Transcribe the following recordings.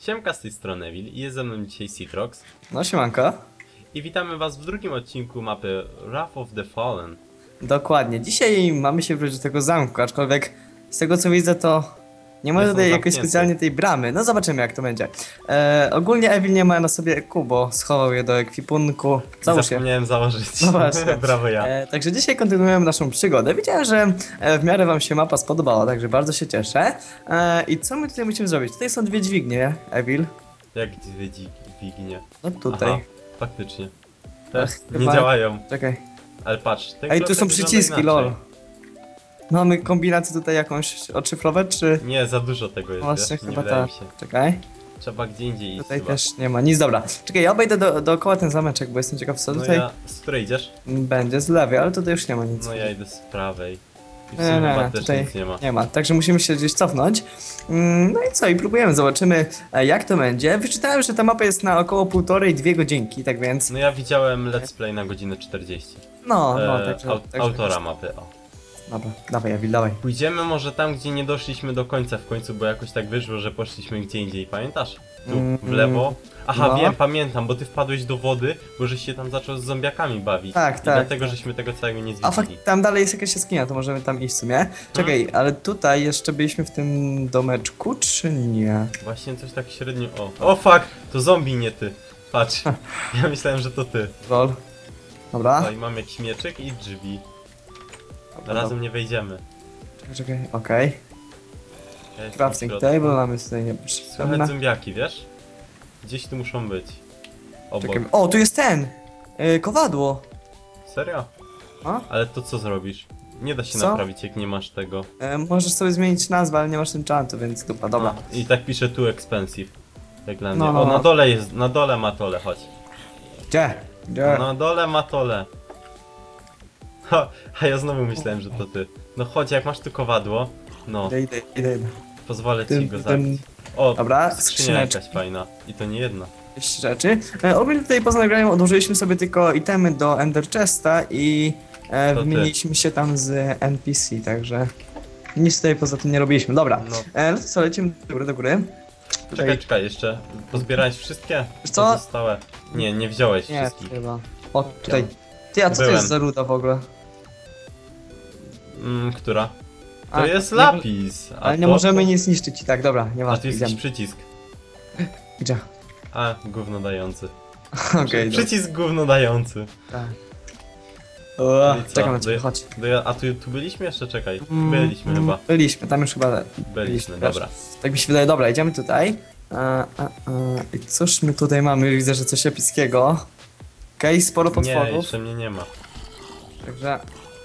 Siemka, z tej strony Evil i jest ze mną dzisiaj Citrox. No siemanko. I witamy was w drugim odcinku mapy Wrath of the Fallen. Dokładnie. Dzisiaj mamy się wrócić do tego zamku, aczkolwiek z tego co widzę to nie ma Jest tutaj on jakoś zamknięty. specjalnie tej bramy. No zobaczymy jak to będzie. Ogólnie Evil nie ma na sobie kubo, schował je do ekwipunku. Załóż je. Zapomniałem założyć. No właśnie. Brawo ja. Także dzisiaj kontynuujemy naszą przygodę. Widziałem, że w miarę wam się mapa spodobała, także bardzo się cieszę. I co my tutaj musimy zrobić? Tutaj są dwie dźwignie, Evil. Jak dwie dźwignie. No tutaj. Aha, faktycznie. Te nie chyba- działają. Czekaj. Ale patrz, te Ej, tu klocki są wyglądają przyciski, inaczej. lol. Mamy kombinację tutaj jakąś odszyfrować, czy... Nie, za dużo tego jest, Właśnie wiesz? Nie chyba wydaje tak. mi się. Czekaj. Trzeba gdzie indziej iść Tutaj chyba. też nie ma nic, dobra. Czekaj, ja obejdę dookoła ten zameczek, bo jestem ciekaw co No tutaj ja, z której idziesz? będzie z lewej, ale tutaj już nie ma nic. No ja idę z prawej. I w Nie, sumie nie, chyba też tutaj nic nie ma. nie ma, także musimy się gdzieś cofnąć. No i co, i próbujemy, zobaczymy jak to będzie. Wyczytałem, że ta mapa jest na około 1,5–2 godzinki, tak więc... No ja widziałem let's play na godzinę 40. No, Autora mapy, o. Dobra, dawaj Evil, dawaj. Pójdziemy może tam, gdzie nie doszliśmy do końca w końcu, bo jakoś tak wyszło, że poszliśmy gdzie indziej, pamiętasz? Tu, w lewo. Aha, no. wiem, pamiętam, bo ty wpadłeś do wody, bo żeś się tam zaczął z zombiakami bawić. Tak, I tak, dlatego, tak. żeśmy tego całego nie A zwiedzili. fakt, tam dalej jest jakaś jaskinia, to możemy tam iść w sumie. Czekaj, ale tutaj jeszcze byliśmy w tym domeczku, czy nie? Właśnie coś tak średnio, o fuck, to zombie, nie ty. Patrz, ja myślałem, że to ty. Rol. Dobra. No i mam jakiś mieczyk i drzwi. Dobra, Razem nie wejdziemy. Czekaj, okej. Ja jestem w Crafting środku. table mamy tutaj nie Słychać zombiaki, wiesz? Gdzieś tu muszą być. Obok. Czekaj. O, tu jest ten! Kowadło. Serio? A? Ale to co zrobisz? Nie da się Co? naprawić, jak nie masz tego. Możesz sobie zmienić nazwę, ale nie masz enchantu, więc dupa, dobra. A, I tak pisze tu expensive. Jak dla mnie. No, no, O, no. na dole jest, na dole ma tole, chodź. Gdzie? Gdzie? Na dole ma tole. Ha, a ja znowu myślałem, że to ty. No chodź, jak masz tu kowadło, no, Idę. pozwolę ci Tym, go tym, zabić. O, Dobra, skrzynia skrzyneczki. jakaś fajna. I to nie jedna. jakieś rzeczy. Ogólnie tutaj poza nagraniem odłożyliśmy sobie tylko itemy do Ender Chesta i To ty. wymieniliśmy się tam z NPC, także nic tutaj poza tym nie robiliśmy. Dobra, No. no to co, lecimy do góry. Czekaj, jeszcze. Pozbierałeś wszystkie? Wiesz co? Pozostałe. Nie, nie wziąłeś Nie, wszystkich. chyba. O, tutaj. Ty, a co to Byłem. jest za ruda w ogóle? Która? To A, jest nie- lapis. A Ale nie to- możemy nic niszczyć i tak, dobra, A nieważne, tu jest jakiś idziemy. przycisk. Gdzie? A, gówno dający. Okej, Przycisk gówno dający. dobra. No i co? Czekam na ciebie, chodź. A tu byliśmy jeszcze? Czekaj. Byliśmy chyba. Byliśmy, tam już chyba Byliśmy, wiesz. dobra. Tak mi się wydaje, dobra, idziemy tutaj. I cóż my tutaj mamy? Widzę, że coś epickiego. Okej, sporo Nie, potworów. jeszcze mnie nie ma. Także...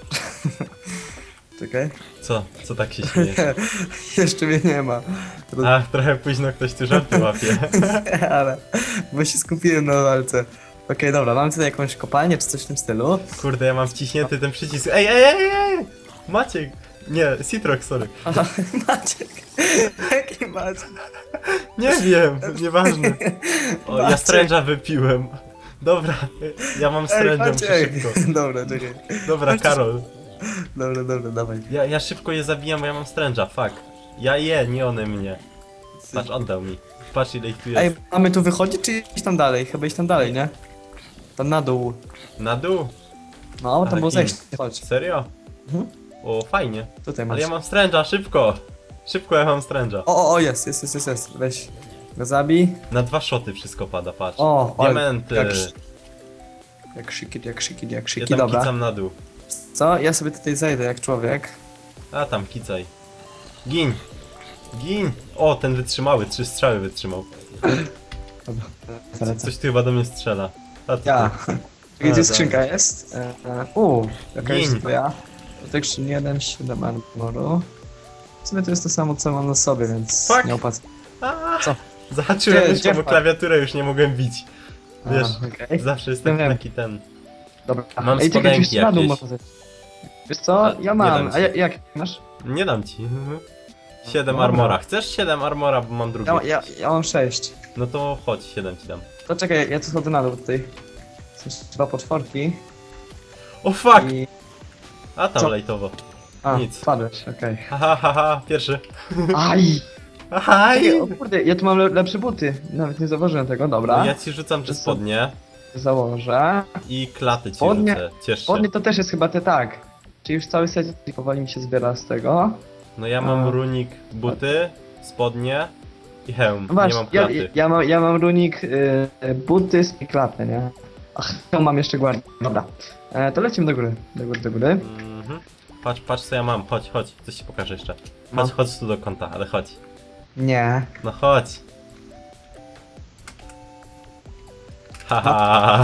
Czekaj. Co tak się śmieje? Jeszcze mnie nie ma. Ach, trochę późno ktoś tu żarty łapie. Ale... Bo się skupiłem na walce. Okej, dobra, mamy tutaj jakąś kopalnię czy coś w tym stylu. Kurde, ja mam wciśnięty ten przycisk. Ej! Maciek! Nie, Citrox, sorry. Aha, Maciek. Jaki Maciek? Nie wiem, nieważne. O, ja Maciek. stręża wypiłem. Dobra, ja mam stręża, muszę Maciek. szybko. Dobra, czekaj. Dobra, Chodź, Karol. Dobra, dawaj. Ja szybko je zabijam, bo ja mam stręża, fuck. Ja je, nie one mnie. Patrz, oddał mi. Patrz ile ich tu jest. Ej, mamy tu wychodzić czy iść tam dalej? Chyba iść tam dalej, nie? Tam na dół. Na dół? No, Ale tam było kim? zejście, chodź. Serio? Mhm. O, fajnie. Tutaj masz. Ale ja mam stręża, szybko! Szybko ja mam stręża. O, jest. Weź go zabij. Na 2 szoty wszystko pada, patrz. O, ale Diamenty. jak szyki, Ja tam dobra. kicam na dół. Co? Ja sobie tutaj zejdę jak człowiek. A tam, kicaj. Gin! Gin! O, ten wytrzymały, 3 strzały wytrzymał. Dobra, zalecę. Coś tu chyba do mnie strzela. A to Ja. ty. Gdzie tak. skrzynka jest? Jaka Gin. jest twoja? Protection 1, 7 armoru. W sumie to jest to samo co mam na sobie, więc Fuck. nie opłacę. A, Co? Zahaczyłem Gdzie- jeszcze, gdzie bo fuck? klawiaturę już nie mogłem bić. Wiesz, okej. zawsze jest Wiem, wiem. taki ten. Dobra. Mam Ej, czekaj, spodenki gdzieś na dół jakieś. można zejść. Wiesz co? A, Ja nie mam. dam A ci. jak masz? Nie dam ci. 7 Dobra. armora. Chcesz 7 armora, bo mam drugi. Ja mam 6. No to chodź, 7 ci dam. To czekaj, ja tu schodzę na dół tutaj. Są 2 potworki O fuck! i... A tam Co? lejtowo. A, Nic. padłeś, okej. Haha, pierwszy. Aj! Aj! O kurde, ja tu mam lepsze buty. Nawet nie zauważyłem tego, dobra. No ja ci rzucam te spodnie Założę. i klatę ci Spodnie- rzucę. Ciesz się. Spodnie to też jest chyba te tak. Czyli już cały set powoli mi się zbiera z tego. No ja mam A. runik, buty, spodnie i hełm. No Nie mam ja, klaty. ja mam runik, buty i klatę, nie? Ach, to mam jeszcze guard. Dobra. To lecimy do góry. Do góry. Mhm. Patrz co ja mam. Chodź, coś ci pokażę jeszcze. No. Chodź tu do kąta, ale chodź. Nie. No chodź. Haha.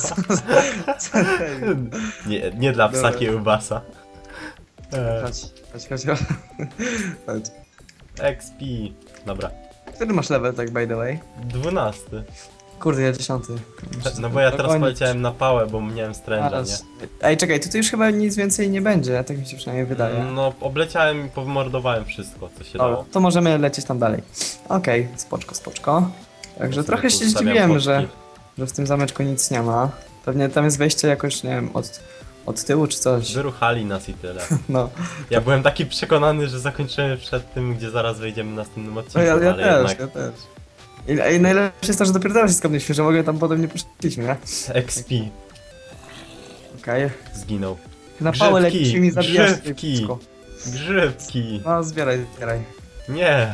Nie dla psa Dobra. kiełbasa. Chodź. Chodź. XP. Dobra. Który masz level, tak by the way? 12. Kurde, ja 10. No bo ja teraz Dogonić. poleciałem na pałę, bo miałem stręża, nie? Zaraz. Ej, czekaj, tu już chyba nic więcej nie będzie, tak mi się przynajmniej wydaje. No obleciałem i pomordowałem wszystko, co się Dobra, dało. to możemy lecieć tam dalej. Okej, spoczko. Także Sobie trochę się ustawiam zdziwiłem, fotki. że w tym zameczku nic nie ma. Pewnie tam jest wejście jakoś, nie wiem, od tyłu czy coś. Wyruchali nas i tyle. No, Ja byłem taki przekonany, że zakończymy przed tym, gdzie zaraz wejdziemy w następnym odcinku, no ja ale też, jednak ja też. I najlepsze jest to, że dopiero teraz się skapnęliśmy, że w ogóle tam potem nie poszliśmy, nie? XP Okej. zginął. Na pałę Grzybki, lecisz i mi zabijasz tutaj grzybki. wszystko. Grzybki! No, zbieraj. Nie!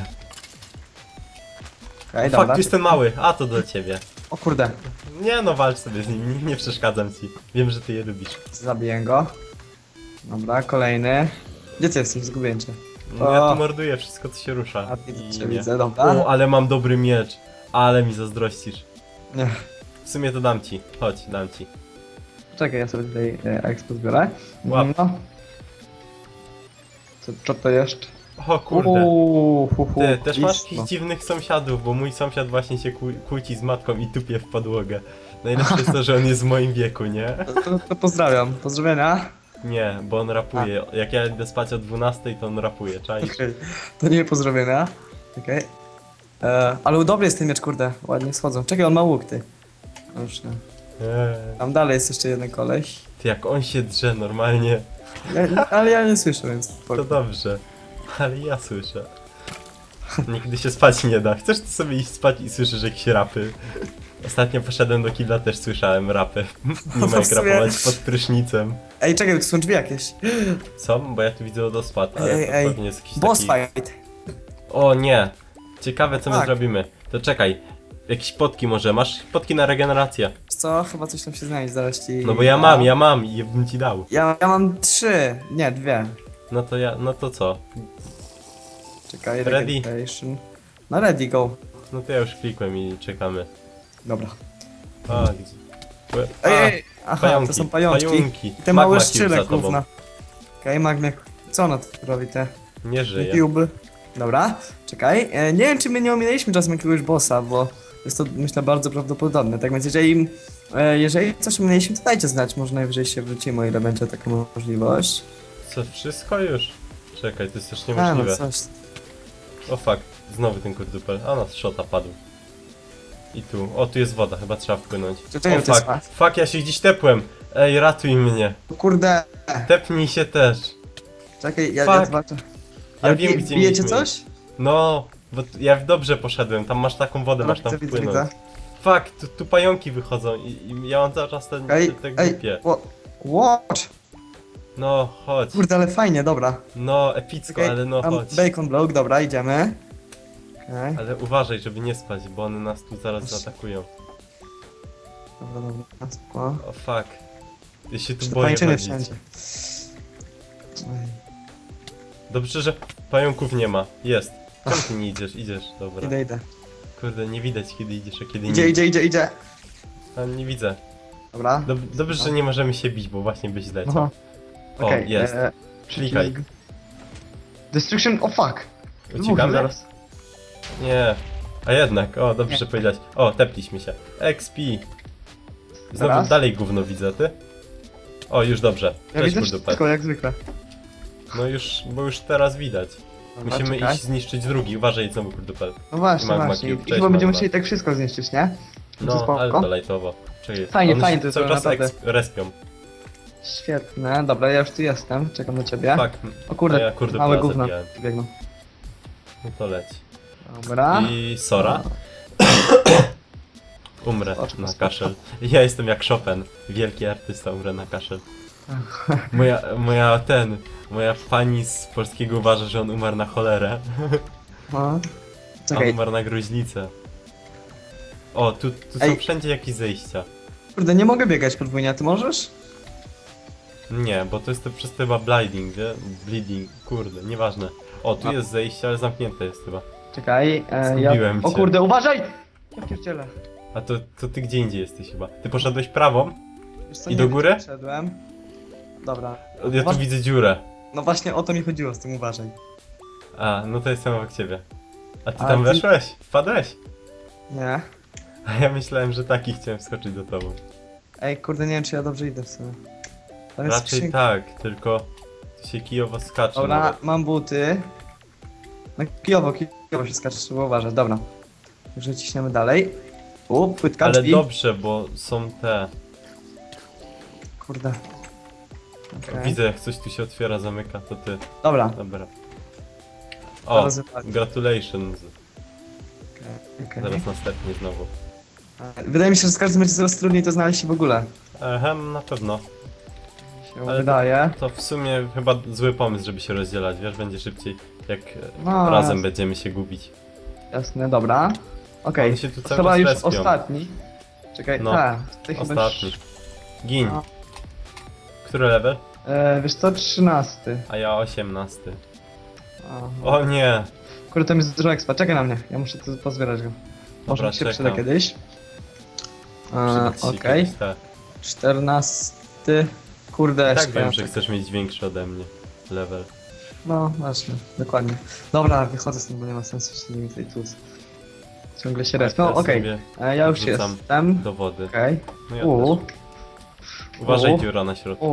Okej, Fakt, dobra. tu jest ten mały, a to do ciebie. O kurde, Nie no, walcz sobie z nim, nie przeszkadzam ci. Wiem, że ty je lubisz. zabiję go. Dobra, kolejny. Gdzie ty jesteś? Zgubiłem cię. No ja O. tu morduję wszystko, co się rusza. A widzę, cię nie. widzę, dobra. O, ale mam dobry miecz. Ale mi zazdrościsz. Nie. W sumie to dam ci. Chodź, dam ci. Czekaj, ja sobie tutaj expo zbiorę. Łap. No. Co to jeszcze? O kurde. Ty też masz blisko. jakichś dziwnych sąsiadów, bo mój sąsiad właśnie się kłóci z matką i tupie w podłogę. Najlepsze jest to, że on jest w moim wieku, nie? To pozdrawiam. Pozdrowienia. Nie, bo on rapuje. Jak ja idę spać o 12, to on rapuje, czaisz? Okej. To nie pozdrowienia. Okej. Ale dobry jest ten miecz, kurde. Ładnie schodzą. Czekaj, on ma łuk, ty. No już nie. Tam dalej jest jeszcze jeden koleś. Ty jak on się drze normalnie, Ale ja nie słyszę, więc to spoko. dobrze. Ale ja słyszę. Nigdy się spać nie da. Chcesz ty sobie iść spać i słyszysz jakieś rapy? Ostatnio poszedłem do kibla, też słyszałem rapy. Nie ma jak W sumie- rapować pod prysznicem. Ej, czekaj, tu są drzwi jakieś. Co? Bo ja tu widzę wodospad, ale Ej, to ej. pewnie jest jakiś Boss taki... fight. O nie! Ciekawe co my Tak. zrobimy. To czekaj. Jakieś potki może? Masz potki na regenerację? Co? Chyba coś tam się znajdzie, zaraz ci... No bo ja mam i bym ci dał. Ja mam 3. Nie, 2. No to co? Czekaj, Ready? registration. No ready, go. No to ja już klikłem i czekamy. Dobra. A, gdzie? Ej, aha, pająki, to są pajączki. pająki. I te Magma małe cube szczyle za tobą. gówna. Okej, magmie. Co ono tu robi te? Nie żyje. Cube. Dobra, czekaj. Nie wiem, czy my nie ominęliśmy czasem jakiegoś bossa, bo jest to, myślę, bardzo prawdopodobne. Tak więc jeżeli coś ominęliśmy, to dajcie znać. Może najwyżej się wrócimy, o ile będzie taka możliwość. Co, wszystko już? Czekaj, to jest też A, no niemożliwe. coś. O fuck, znowu ten kurdupel. A no, szota padł. I tu. O, tu jest woda, chyba trzeba wpłynąć. Czekaj, O to jest fuck, fuck, ja się gdzieś tepłem. Ej, ratuj mnie. Kurde. Tepnij się też. Czekaj, ja Fuck. zobaczę. Ja wiem, gdzie bijecie mieliśmy coś? iść. No, bo ja dobrze poszedłem, tam masz taką wodę, masz tam wpłynąć. Fuck, tu pająki wychodzą i ja mam cały czas te głupie. Watch! No, chodź. Kurde, ale fajnie, dobra. No, epicko, Okej, ale no mam chodź. Bacon block, dobra, idziemy. Okej, Ale uważaj, żeby nie spać, bo one nas tu zaraz zaatakują. dobra, spoko. O fuck. Ja się tu Czy to boję pańczyny chodzić. wszędzie. Oj, Dobrze, że pająków nie ma. Jest. Czemu ty nie idziesz? Idziesz, dobra. idę. Kurde, nie widać kiedy idziesz, a kiedy Idzie. A nie widzę. Dobra. Dobrze, że nie możemy się bić, bo właśnie byś zleciał. No. O, Okej, jest. Klikaj. przycisk. Destruction, o fuck! Uciekamy? Zaraz. Nie. A jednak, o, dobrze, Nie. że powiedziałeś. O, tepliśmy się. XP. Znowu Teraz? dalej gówno widzę, ty? O, już dobrze. Ja Cześć, widzę kurdupel. wszystko, jak zwykle. No już, bo już teraz widać. Dobra, Musimy czekaj. iść zniszczyć drugi. Uważaj, znowu kurdupel. No właśnie, Magma właśnie. Cube, I cześć, chyba będziemy Magma. musieli tak wszystko zniszczyć, nie? To No, spoko. ale to lajtowo. Czekaj, Fajnie, one fajnie, się to cały czas naprawdę. respią. Świetne, dobra, ja już tu jestem, czekam na ciebie. Fuck, O kurde, a ja kurde małe pla gówno zabijałem. biegną. No to leć. Dobra. I Sora. Umrę na kaszel. Ja jestem jak Chopin, wielki artysta, umrę na kaszel. Moja pani z polskiego uważa, że on umarł na cholerę. No. On Czekaj, umarł na gruźlicę. O, tu są Ej. wszędzie jakieś zejścia. kurde, nie mogę biegać podwójnie, a ty możesz? Nie, bo to jest to przez to chyba blinding, wie? Bleeding, kurde, nieważne. O, tu jest zejście, ale zamknięte jest chyba. Czekaj, Zgubiłem O cię. kurde, uważaj! Ja pierdzielę. A to ty gdzie indziej jesteś chyba. Ty poszedłeś prawą? Wiesz co, I nie do wiem, góry? czy Wszedłem. Dobra. Ja tu widzę dziurę. No właśnie o to mi chodziło z tym, uważaj. A, no to jestem obok ciebie. A ty A tam ty- weszłeś? Wpadłeś? Nie. A ja myślałem, że tak i chciałem skoczyć do tobą. Ej, kurde, nie wiem czy ja dobrze idę w sumie. Tam jest Raczej skrzynka. tak, tylko tu się kijowo skacze. Dobra, nawet. mam buty. No kijowo się skacze, trzeba uważać, dobra. Także ciśniemy dalej. Płytka Ale drzwi. dobrze, bo są te... Kurde. Okej. Widzę jak coś tu się otwiera, zamyka, to ty. Dobra. Dobra. O, Zaraz zobaczę. gratulations. Okej. Zaraz następnie znowu. Wydaje mi się, że z każdym będzie coraz trudniej to znaleźć się w ogóle. Ehem, na pewno. Się Ale wydaje. To w sumie chyba zły pomysł, żeby się rozdzielać, wiesz, będzie szybciej, jak No, razem będziemy się gubić. Jasne, dobra. Okej. One się tu cały Chyba czas już respią. ostatni. Czekaj, No, tak. Tutaj chyba Ostatni. Gin. No. Który level? Wiesz co, 13. A ja 18. Aha. O nie! Kurde, to mi jest dużo expa. Czekaj na mnie, ja muszę tu pozbierać go. Może Dobra, mi się czekam. przyda kiedyś. Przydać ci Okej. kiedyś, tak. 14. Kurde, Tak wiem, szkoda. że chcesz mieć większy ode mnie level. No, właśnie, dokładnie. Dobra, wychodzę z tym, bo nie ma sensu się z nimi tutaj tłuc. Ciągle się respią. teraz Okej, sobie ja już wrzucam jestem. do wody. Okej. No ja U, też. Uważaj, U. dziura na środku.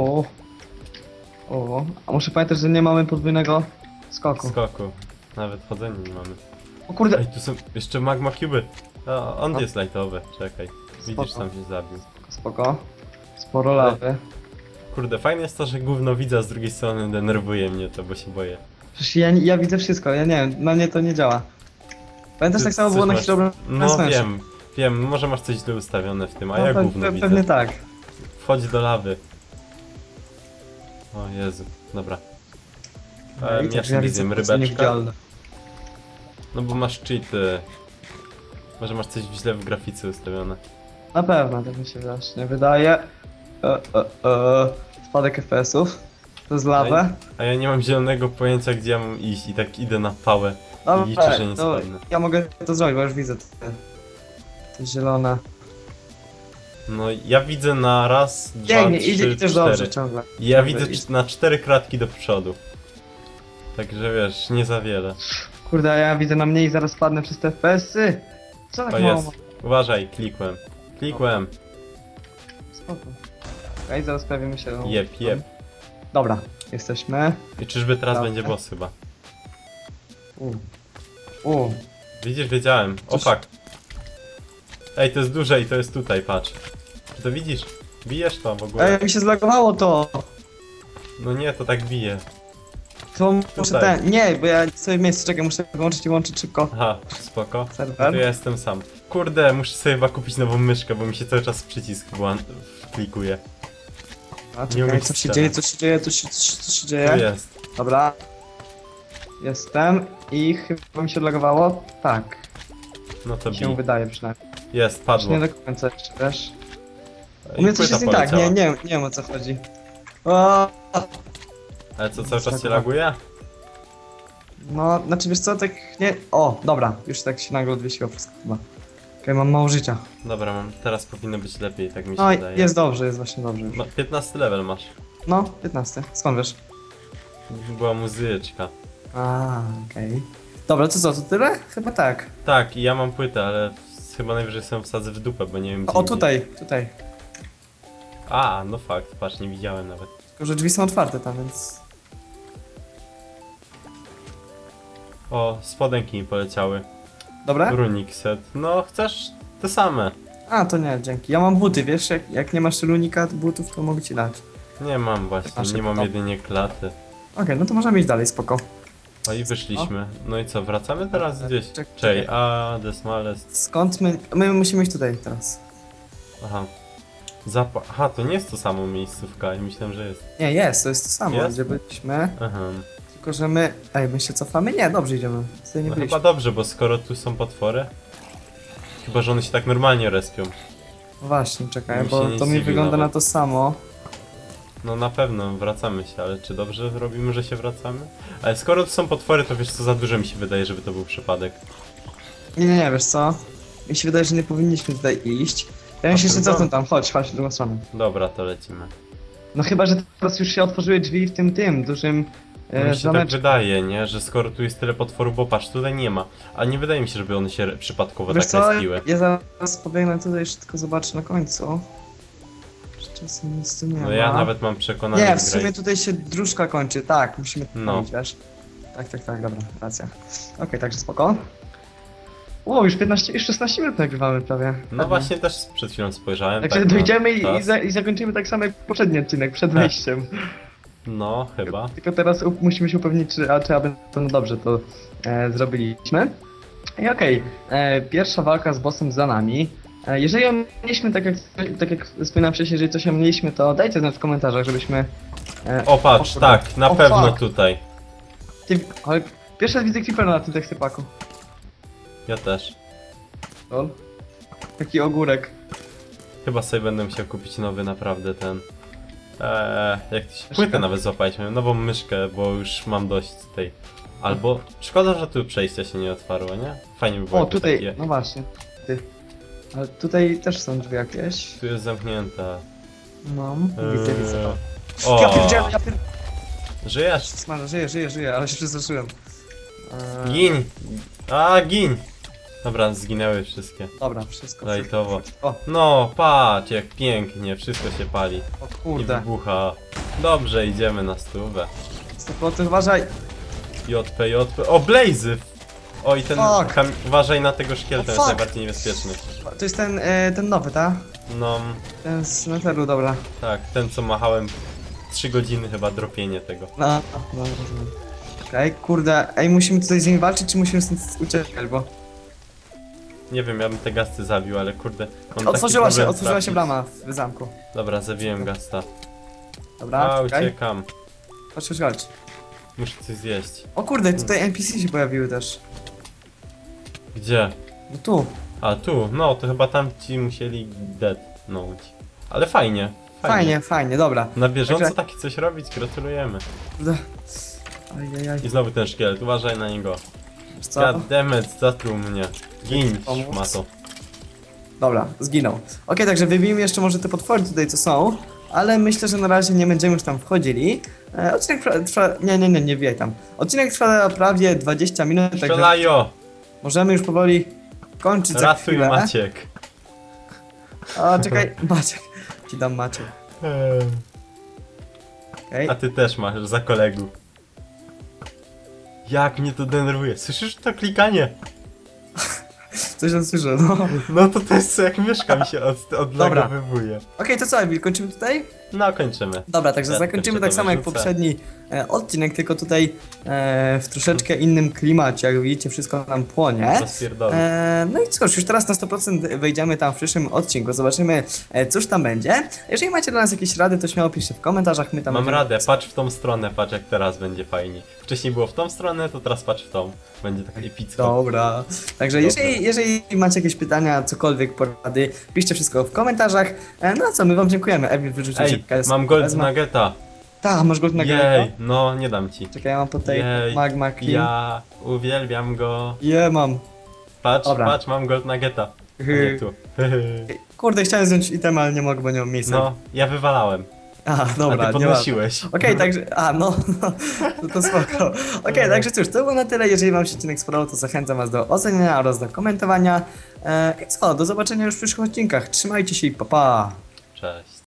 u. A muszę pamiętać, że nie mamy podwójnego skoku. Skoku. Nawet chodzenia nie mamy. O kurde, Ej, tu są jeszcze magma cuby. A, on No. jest lightowy, czekaj. Widzisz, Spoko. sam się zabił. spoko. Sporo lawy. Kurde, fajne jest to, że gówno widza a z drugiej strony denerwuje mnie to, bo się boję. Przecież ja widzę wszystko, ja nie wiem, na mnie to nie działa. Pamiętasz, Ty tak samo coś było na masz- chwilę No wiem, może masz coś źle ustawione w tym, a ja gówno widzę. pewnie tak. Wchodź do lawy. O Jezu, dobra. No i Ja także sobie widzę, zjem po prostu rybeczkę. niewidzialne. No bo masz cheaty. Może masz coś źle w grafice ustawione. Na pewno, tak mi się właśnie wydaje. Spadek FPS-ów. To jest lawę. A ja nie mam zielonego pojęcia, gdzie ja mam iść i tak idę na pałę. Dobra, liczę, że nie to spadnę. ja mogę to zrobić, bo już widzę te zielone. No ja widzę na raz, dwa, Biegnie, trzy, idziesz cztery. dobrze ciągle. Ja Dobra, widzę idź. na 4 kratki do przodu. Także wiesz, nie za wiele. Kurde, a ja widzę na mnie i zaraz spadnę przez te FPS-y. Co tak O mało? jest. Uważaj, klikłem. Klikłem. Spoko. Okej, zaraz prawimy się. Jep. Dobra, jesteśmy. I czyżby teraz Dobra. będzie boss chyba? U. Widzisz, wiedziałem. O Coś- fuck. Ej, to jest duże i to jest tutaj, patrz. Czy to widzisz? Bijesz to w ogóle? Ej, mi się zlagowało to! No nie, to tak bije. To muszę Tutaj. ten. Nie, bo ja sobie w miejscu czekaj, muszę wyłączyć i łączyć szybko. Aha, spoko. No to Serwer. ja jestem sam. Kurde, muszę sobie chyba kupić nową myszkę, bo mi się cały czas przycisk klikuje. A nie czekaj, umiem co się strzelać. dzieje, co się Tu dzieje? jest. Dobra. Jestem i chyba mi się odlagowało. Tak, No to się bij. wydaje przynajmniej. Jest, padło. Nie do końca jeszcze, wiesz. I U mnie coś płyta jest nie tak, poleciała. nie wiem o co chodzi. O, Ale co, cały czas się laguje? no, znaczy wiesz co, tak nie... O, dobra, już tak się nagle odwiesiło wszystko chyba. Okej, mam mało życia. Dobra, teraz powinno być lepiej, tak mi się No, wydaje. jest dobrze, jest właśnie dobrze już. No, 15 level masz. No, 15. Skąd wiesz? Była muzyczka. A, okej. Dobra, to co, to tyle? Chyba tak. Tak, i ja mam płytę, ale chyba najwyżej sobie wsadzę w dupę, bo nie wiem gdzie O, indziej. tutaj. A, no fakt, patrz, nie widziałem nawet. Tylko, że drzwi są otwarte tam, więc... O, spodenki mi poleciały. Dobra? Runik set. No, chcesz te same? A, to nie, dzięki. Ja mam buty, wiesz, jak nie masz runika butów, to mogę ci dać. Nie mam właśnie, Nasze nie mam to. jedynie klaty. Okej, no to możemy iść dalej, spoko. O i wyszliśmy. No i co, wracamy teraz gdzieś? Czekaj. Czej, a the smallest. Skąd my... My musimy iść tutaj teraz. Aha. Aha, to nie jest to samo miejscówka i myślałem, że jest. Nie, jest, to jest to samo, Jest? gdzie byliśmy. Aha. Tylko, że my... Ej, my się cofamy? Nie, dobrze idziemy. Tutaj nie No byliśmy. chyba dobrze, bo skoro tu są potwory. Chyba, że one się tak normalnie respią. Właśnie, czekaj, Mi się bo nie to mi dziwi wygląda nawet. na to samo. No na pewno wracamy się, ale czy dobrze robimy, że się wracamy? Ale skoro tu są potwory, to wiesz co, za dużo mi się wydaje, żeby to był przypadek. Nie, wiesz co? Mi się wydaje, że nie powinniśmy tutaj iść. Ja bym się jeszcze chyba? cofnął tam, chodź w drugą stronę. Dobra, to lecimy. No chyba, że teraz już się otworzyły drzwi w tym dużym Mi się tak zameczku. wydaje, nie? Że skoro tu jest tyle potworów, bo patrz, tutaj nie ma. A nie wydaje mi się, żeby one się przypadkowo Wiesz tak co? respiły. Ja zaraz pobiegnę tutaj, jeszcze tylko zobaczę na końcu. Czy czasem nic tu nie ma. No ja nawet mam przekonanie, Nie, w że sumie graj... tutaj się dróżka kończy, tak, musimy tu No. iść, wiesz? Tak, dobra, racja. Okej, także spoko. Wow, już 15, już 16 minut nagrywamy prawie. No właśnie też przed chwilą spojrzałem. Także tak, dojdziemy i, czas. i zakończymy tak samo jak poprzedni odcinek, przed wejściem. No, chyba. Tylko teraz musimy się upewnić, czy aby to dobrze to zrobiliśmy. I okej, pierwsza walka z bossem za nami. Jeżeli ominęliśmy, tak jak wspominałem wcześniej, jeżeli coś ominęliśmy, to dajcie znać w komentarzach, żebyśmy... O patrz, kurde. tak, na O, pewno fuck. tutaj. Ale pierwszy raz widzę creepera na tym tekstypaku. Ja też. Lol. Taki ogórek. Chyba sobie będę musiał kupić nowy naprawdę ten... jak to się... Myszkę? Płytę nawet złapać, miałem nową myszkę, bo już mam dość tej... Albo... Szkoda, że tu przejścia się nie otwarło, nie? Fajnie by było O, jakby tutaj, takie... no właśnie. Ty. Ale tutaj też są drzwi jakieś. Tu jest zamknięta. No, widzę. O, Ja pierdzielę, ja pierdzielę. Żyjesz? Smarę, żyję, ale się przestraszyłem. Gin! A, gin! Dobra, zginęły wszystkie. Dobra, wszystko. Lajtowo. O, No, patrz jak pięknie, wszystko się pali. o I kurde. wybucha. Dobrze, idziemy na stówę. 100% uważaj. JP. O, Blazy! O, i ten... Fuck. Uważaj na tego szkieleta, O, jest fuck. najbardziej niebezpieczny. To jest ten nowy, tak? No, Ten z Netheru, dobra. tak, ten co machałem 3 godziny chyba dropienie tego. No, rozumiem. Okej, kurde, ej, musimy tutaj z nim walczyć, czy musimy stąd uciekać, bo... Nie wiem, ja bym te gasty zabił, ale kurde... mam taki Otworzyła problem się trafić. brama w zamku. Dobra, zabiłem gasta. Dobra, A, czekaj. uciekam. Chodź. Muszę coś zjeść. O kurde, tutaj NPC się pojawiły też. Gdzie? No tu. A, tu, no, to chyba tam ci musieli deadnąć. Ale fajnie. Fajnie, dobra. Na bieżąco Także- takie coś robić, gratulujemy. Kurde. Ajajaj, I znowu ten szkielet, uważaj na niego. wiesz co? Goddammit, zatruł mnie. Gin, Pomóc. szmato. Dobra, zginął. Okej, także wybijmy jeszcze może te potwory tutaj, co są. Ale myślę, że na razie nie będziemy już tam wchodzili. Odcinek trwa... Nie wbijaj tam. Odcinek trwa prawie 20 minut, także Strzelajo! możemy już powoli kończyć za Ratuj chwilę. Maciek. O, czekaj, Maciek. Ci dam Maciek. Okej. A ty też masz, za kolegów. Jak mnie to denerwuje. Słyszysz to klikanie? Coś tam słyszę, no. No to jest co jak myszka mi się odlagowywuje. Okej, to co, Emil, kończymy tutaj? No, kończymy. Dobra, także Ja zakończymy też tak to samo jak wyrzucę. poprzedni odcinek, tylko tutaj w troszeczkę innym klimacie. Jak widzicie, wszystko nam płonie. Rozpierdolę. No i cóż, już teraz na 100% wejdziemy tam w przyszłym odcinku. Zobaczymy, cóż tam będzie. Jeżeli macie dla nas jakieś rady, to śmiało piszcie w komentarzach. My tam Mam będziemy- radę, patrz w tą stronę, patrz jak teraz będzie fajnie. Wcześniej było w tą stronę, to teraz patrz w tą. Będzie tak epicko. Dobra. Także Dobra. jeżeli macie jakieś pytania, cokolwiek, porady, piszcie wszystko w komentarzach. No a co, my wam dziękujemy. Emil wyrzucił Ej, się mam gold nuggeta. Tak, masz gold nuggeta. Jej, no nie dam ci. Czekaj, ja mam tutaj Jej, magma clean. ja uwielbiam go. Mam. Patrz, Dobra. patrz, mam gold nuggeta. A nie tu. Kurde, chciałem zdjąć item, ale nie mogę, bo nie mam miejsca. No, ja wywalałem. A, A dobra, ty nie ma. podnosiłeś. Okej, także. To spoko. Okej, także cóż, to było na tyle. Jeżeli wam się odcinek spodobał, to zachęcam was do oceniania oraz do komentowania. I co, do zobaczenia już w przyszłych odcinkach. Trzymajcie się i pa pa! Cześć.